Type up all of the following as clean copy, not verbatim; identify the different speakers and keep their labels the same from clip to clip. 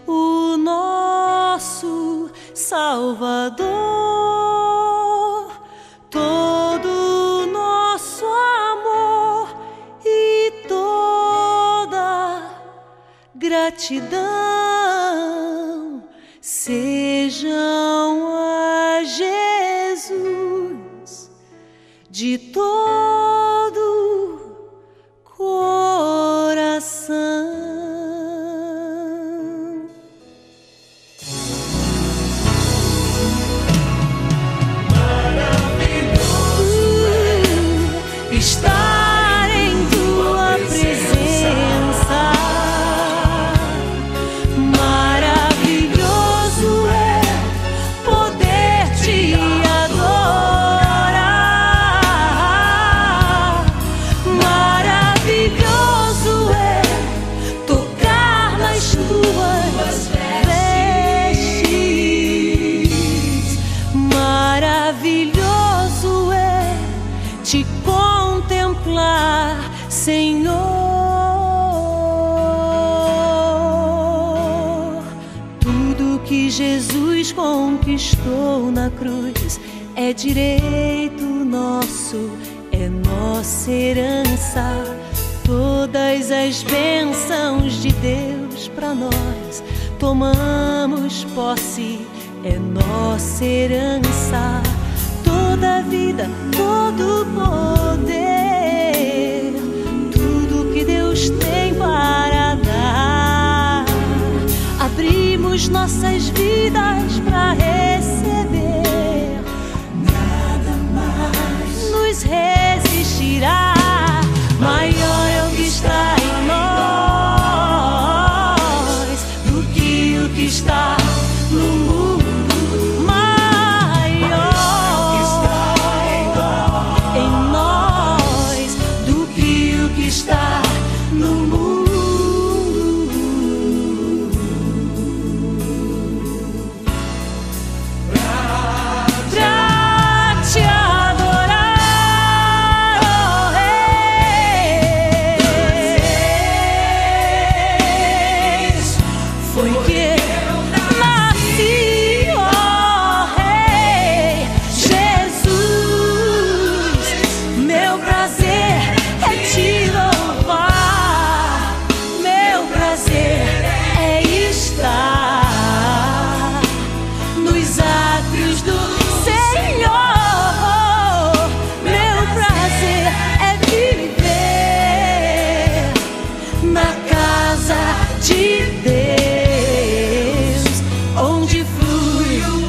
Speaker 1: o nosso Salvador. Todo nosso amor e toda gratidão sejam a Jesus de todo coração. Estar em tua presença, maravilhoso é poder te adorar, maravilhoso é tocar nas tuas vestes, maravilhoso é te contemplar, Senhor. Tudo que Jesus conquistou na cruz é direito nosso, é nossa herança. Todas as bênçãos de Deus para nós tomamos posse, é nossa herança. Toda vida, todo poder, tudo que Deus tem para dar, abrimos nossas vidas para receber. Nada mais nos resistirá. Maior é o que está em nós do que o que está no mundo. Está no mundo pra te adorar, oh Rei. Foi que eu nasci, oh Rei Jesus. Meu prazer é te louvar, meu prazer é estar nos átrios do Senhor. Meu prazer é viver na casa de Deus, onde flui o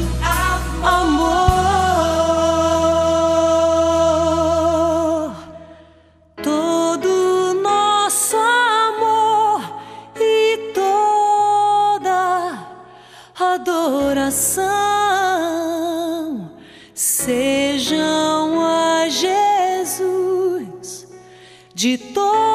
Speaker 1: amor. Todo nosso amor e toda adoração sejam a Jesus de todo